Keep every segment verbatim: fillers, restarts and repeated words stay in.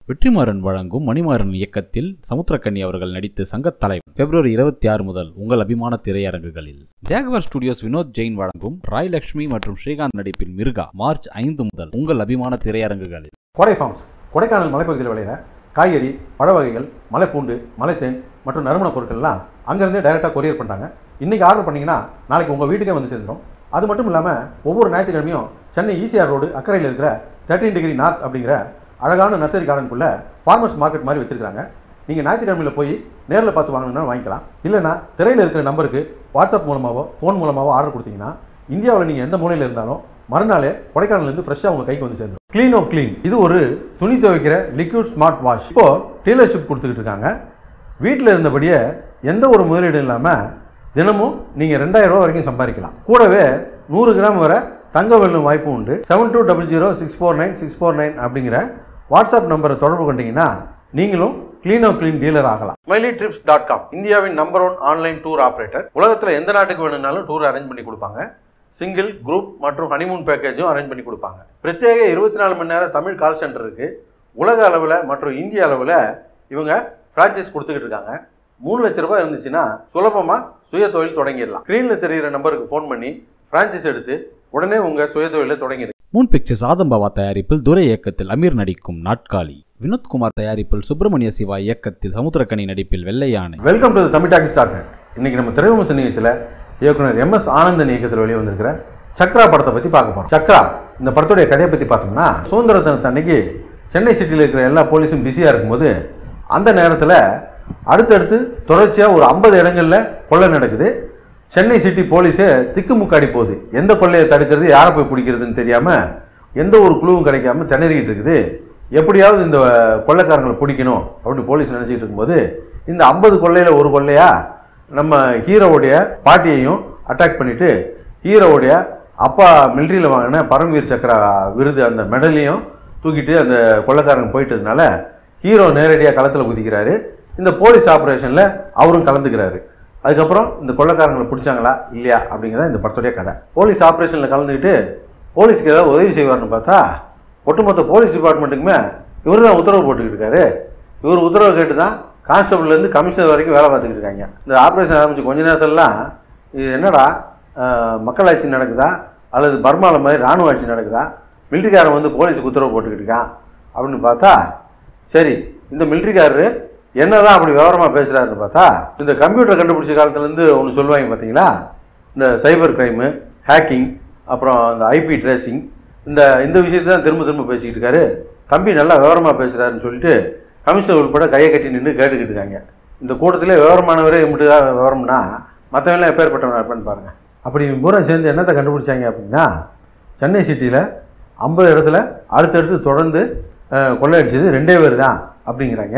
வெற்றிமாறன் வழங்கும் மணிமாறன் இயக்கத்தில் சமுத்திரக்கண்ணி அவர்கள் நடித்து சங்கத் தலைவன் பிப்ரவரி இருபத்தி ஆறு முதல் உங்கள் அபிமான திரையரங்குகளில். ஜாகுவார் ஸ்டுடியோஸ் வினோத் ஜெயின் வழங்கும் ராய் லட்சுமி மற்றும் ஸ்ரீகாந்த் நடிப்பில் மிருகா மார்ச் ஐந்து முதல் உங்கள் அபிமான திரையரங்குகளில். கோடை ஃபார்ம்ஸ் கொடைக்கானல் மலைப்பகுதியில் விளையிற காய்கறி, பழ வகைகள், மலைப்பூண்டு, மலைத்தேன் மற்றும் நறுமண பொருட்கள்லாம் அங்கேருந்தே டைரெக்டாக கொரியர் பண்ணுறாங்க. இன்றைக்கி ஆர்டர் பண்ணிங்கன்னா நாளைக்கு உங்கள் வீட்டுக்கே வந்து சேர்ந்துடும். அது மட்டும் இல்லாமல் ஒவ்வொரு ஞாயிற்றுக்கிழமையும் சென்னை ஈசிஆர் ரோடு அக்கறையில் இருக்கிற தேர்ட்டீன் டிகிரி நார்த் அப்படிங்கிற அழகான நர்சரி கார்டனுக்குள்ளே ஃபார்மர்ஸ் மார்க்கெட் மாதிரி வச்சுருக்காங்க. நீங்கள் ஞாயிற்றுக்கிழமையில் போய் நேரில் பார்த்து வாங்கணும்னா வாங்கிக்கலாம். இல்லைனா திரையில் இருக்கிற நம்பருக்கு வாட்ஸ்அப் மூலமாகவோ ஃபோன் மூலமாகவோ ஆர்டர் கொடுத்தீங்கன்னா இந்தியாவில் நீங்கள் எந்த மூலையில் இருந்தாலும் மறுநாளே கொடைக்கானலேருந்து ஃப்ரெஷ்ஷாக உங்கள் கைக்கு வந்து சேர்ந்துடும். க்ளீன் ஓ க்ளீன் இது ஒரு துணி துவைக்கிற லிக்விட் ஸ்மார்ட் வாஷ். இப்போது டீலர்ஷிப் கொடுத்துக்கிட்டு இருக்காங்க. வீட்டில் இருந்தபடியே எந்த ஒரு முதலீடும் இல்லாமல் தினமும் நீங்கள் ரெண்டாயிரம் ரூபா வரைக்கும் சம்பாதிக்கலாம். கூடவே நூறு கிராம் வரை தங்க வெல்லும் வாய்ப்பு உண்டு. Seven two double zero six four nine six four nine அப்படிங்கிற வாட்ஸ்அப் நம்பரை தொடர்பு கொண்டீங்கன்னா நீங்களும் க்ளீன் ஓ க்ளீன் டீலர் ஆகலாம். ஸ்மைலி ட்ரிப்ஸ் டாட் காம் இந்தியாவின் number one online tour operator. உலகத்தில் எந்த நாட்டுக்கு வேணும்னாலும் டூர் அரேஞ்ச் பண்ணி கொடுப்பாங்க. சிங்கிள், குரூப் மற்றும் ஹனிமூன் பேக்கேஜும் அரேஞ்ச் பண்ணி கொடுப்பாங்க. பிரத்யேக இருபத்தி நாலு மணி நேரம் தமிழ் கால் சென்டர் இருக்குது. உலக அளவில் மற்றும் இந்திய அளவில் இவங்க ஃப்ரான்ச்சைஸ் கொடுத்துக்கிட்டு இருக்காங்க. மூணு லட்ச ரூபாய் இருந்துச்சுன்னா சுலபமாக சுய தொழில் தொடங்கிடலாம். ஸ்க்ரீனில் தெரிகிற நம்பருக்கு ஃபோன் பண்ணி ஃப்ரான்ச்சைஸ் எடுத்து உடனே உங்கள் சுய தொழிலை தொடங்கிடு. மூன் பிக்சர்ஸ் ஆதம்பாவா தயாரிப்பில் துரை இயக்கத்தில் அமீர் நடிக்கும் நாட்காலி, வினோத்குமார் தயாரிப்பில் சுப்பிரமணிய சிவா இயக்கத்தில் சமுத்திரக்கண்ணி நடிப்பில் Vellaiyaanai. Welcome to Tamil talkies dot net. இன்னைக்கு நம்ம திரைவிமர்சன நிகழ்ச்சியில் இயக்குனர் எம் எஸ் ஆனந்தன் இயக்கத்தில் வெளியே வந்திருக்கிற சக்ரா படத்தை பற்றி பார்க்க போகிறோம். சக்ரா இந்த படத்துடைய கதையை பற்றி பார்த்தோம்னா, சுதந்திர தினத்தன்னைக்கு சென்னை சிட்டியில் இருக்கிற எல்லா போலீஸும் பிஸியாக இருக்கும்போது அந்த நேரத்தில் அடுத்தடுத்து தொடர்ச்சியாக ஒரு ஐம்பது இடங்களில் கொள்ளை நடக்குது. சென்னை சிட்டி போலீஸே திக்குமுக்காடி போகுது. எந்த கொள்ளையை தடுக்கிறது, யாரை போய் பிடிக்கிறதுன்னு தெரியாமல் எந்த ஒரு குழுவும் கிடைக்காம திணறிக்கிட்டு இருக்குது. எப்படியாவது இந்த கொள்ளைக்காரங்களை பிடிக்கணும் அப்படின்னு போலீஸ் நினச்சிக்கிட்டு இருக்கும்போது இந்த ஐம்பது கொள்ளையில் ஒரு கொள்ளையா நம்ம ஹீரோவுடைய பாட்டியையும் அட்டாக் பண்ணிவிட்டு ஹீரோவுடைய அப்பா மிலிட்ரியில் வாங்கின பரம்வீர் சக்ரா விருது அந்த மெடலையும் தூக்கிட்டு அந்த கொள்ளைக்காரங்க போயிட்டதுனால ஹீரோ நேரடியாக களத்தில் குதிக்கிறாரு. இந்த போலீஸ் ஆப்ரேஷனில் அவரும் கலந்துக்கிறாரு. அதுக்கப்புறம் இந்த கொள்ளைக்காரங்களை பிடிச்சாங்களா இல்லையா அப்படிங்கிறத இந்த படத்துடைய கதை. போலீஸ் ஆப்ரேஷனில் கலந்துக்கிட்டு போலீஸ்க்கு ஏதாவது உதவி செய்வார்னு பார்த்தா ஒட்டுமொத்த போலீஸ் டிபார்ட்மெண்ட்டுக்குமே இவர் தான் உத்தரவு போட்டுக்கிட்டு இருக்காரு. இவர் உத்தரவு கேட்டு தான் கான்ஸ்டபிள்லேருந்து கமிஷனர் வரைக்கும் வேலை பார்த்துக்கிட்டு இருக்காங்க. இந்த ஆப்ரேஷன் ஆரம்பித்து கொஞ்ச நேரத்திலலாம் இது என்னடா மக்களாட்சி நடக்குதா அல்லது பர்மாவில் மாதிரி இராணுவ ஆட்சி நடக்குதா, மிலிட்ரிக்காரன் வந்து போலீஸுக்கு உத்தரவு போட்டுக்கிட்டு இருக்கான் அப்படின்னு பார்த்தா, சரி இந்த மிலிட்ரிக்காரரு என்னதான் அப்படி விவரமாக பேசுகிறாருன்னு பார்த்தா, இந்த கம்ப்யூட்டர் கண்டுபிடிச்ச காலத்துலேருந்து ஒன்று சொல்லுவாங்க பார்த்தீங்களா, இந்த சைபர் கிரைமு, ஹேக்கிங், அப்புறம் இந்த ஐபி ட்ரேசிங், இந்த இந்த விஷயத்தை தான் திரும்ப திரும்ப பேசிக்கிட்டு இருக்காரு. தம்பி நல்லா விவரமாக பேசுகிறாருன்னு சொல்லிட்டு கமிஷனர் உட்பட கையை கட்டி நின்று கேட்டுக்கிட்டு இருக்காங்க. இந்த கூட்டத்திலே விவரமானவரே மட்டும் தான் விவரம்னா மற்றவங்களாம் எப்பேற்பட்டவன் இருப்பான்னு பாருங்கள். அப்படி பூரா சேர்ந்து என்னத்தை கண்டுபிடிச்சாங்க அப்படின்னா, சென்னை சிட்டியில் ஐம்பது இடத்துல அடுத்தடுத்து தொடர்ந்து கொள்ளையடிச்சது ரெண்டே பேர் தான் அப்படிங்கிறாங்க.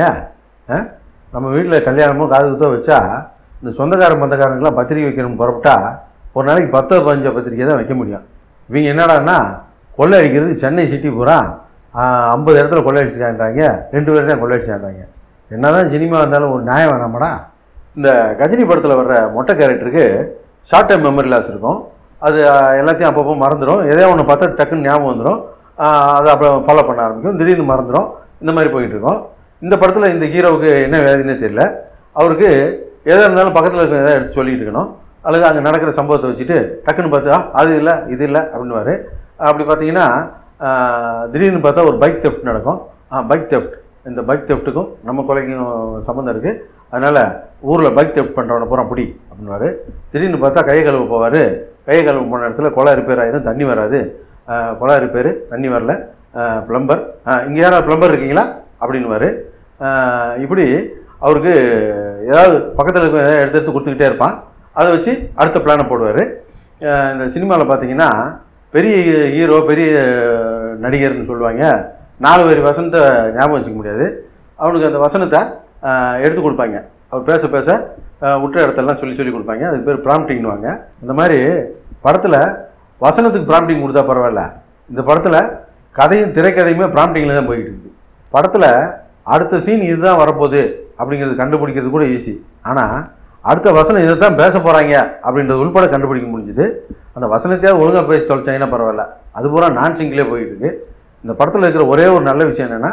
நம்ம வீட்டில் கல்யாணமோ காது குத்தோ வச்சா இந்த சொந்தக்கார பந்தக்காரங்களாம் பத்திரிக்கை வைக்கணும்னு புறப்பட்டா ஒரு நாளைக்கு பத்தோ பதினஞ்சோ பத்திரிக்கை தான் வைக்க முடியும். இவங்க என்னடான்னா கொள்ளை அடிக்கிறது சென்னை சிட்டி பூரா ஐம்பது இடத்துல கொள்ளை அடிச்சுக்கான்றாங்க, ரெண்டு பேர் தான் கொள்ளை அடிச்சான்றாங்க. என்ன தான் சினிமா இருந்தாலும் ஒரு நியாயம் வேணாமடா. இந்த கஜினி படத்தில் வர்ற மொட்டை கேரக்டருக்கு ஷார்ட் டைம் மெமரி லாஸ் இருக்கும். அது எல்லாத்தையும் அப்பப்போ மறந்துடும். எதோ ஒன்று பார்த்தா டக்குன்னு ஞாபகம் வந்துடும். அதை அப்புறம் ஃபாலோ பண்ண ஆரம்பிக்கும். திடீர்னு மறந்துடும். இந்த மாதிரி போயிட்டு இருக்கோம். இந்த படத்தில் இந்த ஹீரோவுக்கு என்ன வேலைன்னே தெரியல. அவருக்கு எதாக இருந்தாலும் பக்கத்தில் இருக்கிற எதாவது எடுத்து சொல்லிட்டு இருக்கணும், அல்லது அங்கே நடக்கிற சம்பவத்தை வச்சுட்டு டக்குன்னு பார்த்தா அது இல்லை இது இல்லை அப்படின்னுவார். அப்படி பார்த்தீங்கன்னா திடீர்னு பார்த்தா ஒரு பைக் தெஃப்ட் நடக்கும். பைக் தெஃப்ட் இந்த பைக் தெஃப்ட்டுக்கும் நம்ம கொலைக்கும் சம்மந்தம் இருக்குது. அதனால் ஊரில் பைக் தெஃப்ட் பண்ணுறவனை பூரா பிடி அப்படின்வார். திடீர்னு பார்த்தா கையை கழுவு போவார். கையை கழுவு போன இடத்துல கொலை ரிப்பேர் ஆகிடும், தண்ணி வராது. கொலை ரிப்பேர், தண்ணி வரல, ப்ளம்பர் இங்கே யாராவது ப்ளம்பர் இருக்கீங்களா அப்படின்வார். இப்படி அவருக்கு ஏதாவது பக்கத்தில் இருக்க ஏதாவது எடுத்து எடுத்து கொடுத்துக்கிட்டே இருப்பான். அதை வச்சு அடுத்த பிளானை போடுவார். இந்த சினிமாவில் பார்த்தீங்கன்னா பெரிய ஹீரோ பெரிய நடிகர்னு சொல்லுவாங்க. நாலு பேர் வசனத்தை ஞாபகம் வச்சுக்க முடியாது. அவனுக்கு அந்த வசனத்தை எடுத்து கொடுப்பாங்க. அவர் பேச பேச விட்டுற இடத்தெல்லாம் சொல்லி சொல்லி கொடுப்பாங்க. அதுக்கு பேர் ப்ராம்ப்டிங்னுவாங்க. இந்த மாதிரி படத்தில் வசனத்துக்கு ப்ராம்ப்டிங் கொடுத்தா பரவாயில்ல. இந்த படத்தில் கதையும் திரைக்கதையுமே ப்ராம்ப்டிங்கில் தான் போய்கிட்டு இருக்குது. படத்தில் அடுத்த சீன் இதுதான் வரப்போகுது அப்படிங்கிறது கண்டுபிடிக்கிறது கூட ஈஸி. ஆனால் அடுத்த வசனம் இதை தான் பேச போகிறாங்க அப்படின்றது உள்பட கண்டுபிடிக்க முடிஞ்சுது. அந்த வசனத்தையாவது ஒழுங்காக பேசி தொலைச்சாங்கன்னா பரவாயில்ல. அது பூரா நான் சிங்கிலே போயிட்டு இருக்கு. இந்த படத்தில் இருக்கிற ஒரே ஒரு நல்ல விஷயம் என்னென்னா,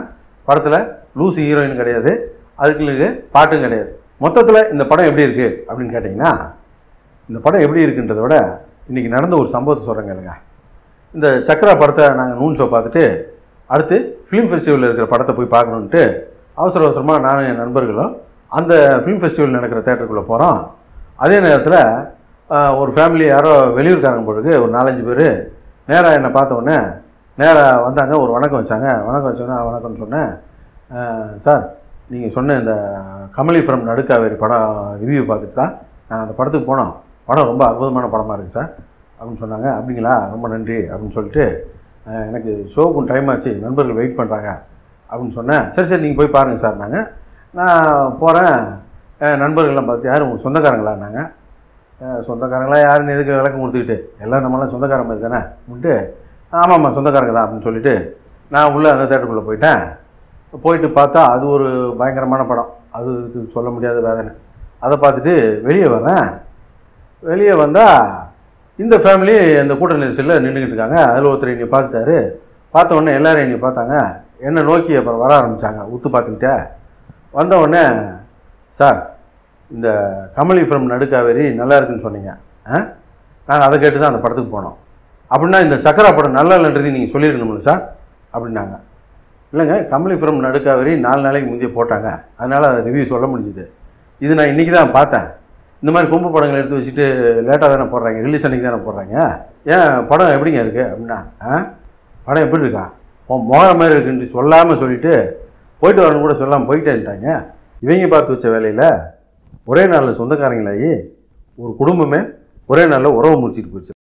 படத்தில் லூசி ஹீரோயின் கிடையாது, அதுக்கு பாட்டும் கிடையாது. மொத்தத்தில் இந்த படம் எப்படி இருக்குது அப்படின்னு கேட்டிங்கன்னா, இந்த படம் எப்படி இருக்குன்றதை விட இன்றைக்கி நடந்த ஒரு சம்பவத்தை சொல்கிறேங்க இல்லைங்க. இந்த சக்ரா படத்தை நாங்கள் நூன் ஷோ பார்த்துட்டு அடுத்து ஃபிலிம் ஃபெஸ்டிவலில் இருக்கிற படத்தை போய் பார்க்கணுன்ட்டு அவசர அவசரமாக நானும் என் நண்பர்களும் அந்த ஃபிலிம் ஃபெஸ்டிவல் நடக்கிற தேட்டருக்குள்ளே போகிறோம். அதே நேரத்தில் ஒரு ஃபேமிலி யாரோ வெளியூர்காரங்க பொழுது ஒரு நாலஞ்சு பேர் நேராக என்னை பார்த்தோன்னே நேராக வந்தாங்க, ஒரு வணக்கம் வச்சாங்க. வணக்கம் வச்சோன்னே வணக்கம்னு சொன்னேன். சார், நீங்கள் சொன்ன இந்த கமலி ஃப்ரம் நடுக்காவேரி படம் ரிவ்யூ பார்த்துட்டு தான் நாங்கள் அந்த படத்துக்கு போனோம். படம் ரொம்ப அற்புதமான படமாக இருக்குது சார் அப்படின்னு சொன்னாங்க. அப்படிங்களா, ரொம்ப நன்றி அப்படின்னு சொல்லிட்டு எனக்கு ஷோக்கும் டைம் ஆச்சு, நண்பர்கள் வெயிட் பண்ணுறாங்க அப்படின்னு சொன்னேன். சரி சரி நீங்கள் போய் பாருங்கள் சார். நாங்கள் நான் போகிறேன். நண்பர்கள்லாம் பார்த்து யார் உங்கள் சொந்தக்காரங்களா? நாங்கள் சொந்தக்காரங்களா யாருன்னு எதுக்கு விளக்கம் கொடுத்துக்கிட்டு, எல்லாம் நம்மளாம் சொந்தக்கார மாதிரி தானே அப்படின்ட்டு, ஆமாம்மா சொந்தக்காரங்க தான் அப்படின்னு சொல்லிட்டு நான் உள்ளே அந்த தேட்டருக்குள்ளே போயிட்டேன். போயிட்டு பார்த்தா அது ஒரு பயங்கரமான படம், அது சொல்ல முடியாத வேதனை. அதை பார்த்துட்டு வெளியே வரேன். வெளியே வந்தால் இந்த ஃபேமிலி அந்த கூட்ட நெரிசலில் நின்றுக்கிட்டு இருக்காங்க. அதில் ஒருத்தர் என்னை பார்த்துட்டாரு. பார்த்த உடனே எல்லோரும் என்னை பார்த்தாங்க. என்னை நோக்கி அப்புறம் வர ஆரம்பித்தாங்க உத்து பார்த்துக்கிட்டே. வந்த உடனே, சார் இந்த கமலி ஃப்ரம் நடுக்காவேரி நல்லா இருக்குன்னு சொன்னீங்க, ஆ நாங்கள் அதை கேட்டு தான் அந்த படத்துக்கு போனோம். அப்படின்னா இந்த சக்ரா படம் நல்லா இல்லைன்றது நீங்கள் சொல்லியிருக்கணும்ல சார் அப்படின்னாங்க. இல்லைங்க, கமலி ஃப்ரம் நடுக்காவேரி நாலு நாளைக்கு முந்தைய போட்டாங்க, அதனால் அதை ரிவ்யூ சொல்ல முடிஞ்சுது. இது நான் இன்றைக்கி தான் பார்த்தேன். இந்த மாதிரி கொம்பு படங்கள் எடுத்து வச்சுட்டு லேட்டாக தானே போடுறாங்க, ரிலீஸ் அன்றைக்கி தானே போடுறாங்க, ஏன் படம் எப்படிங்க இருக்குது அப்படின்னா, ஆ படம் எப்படி இருக்கா, மோகிற மாதிரி இருக்குன்னு சொல்லாமல் சொல்லிவிட்டு போயிட்டு வரணும் கூட சொல்லாமல் போயிட்டேன்ட்டாங்க. இவங்க பார்த்து வச்ச வேலையில் ஒரே நாளில் சொந்தக்காரங்களாகி ஒரு குடும்பமே ஒரே நாளில் உறவு முடிச்சிட்டு போயிடுச்சு.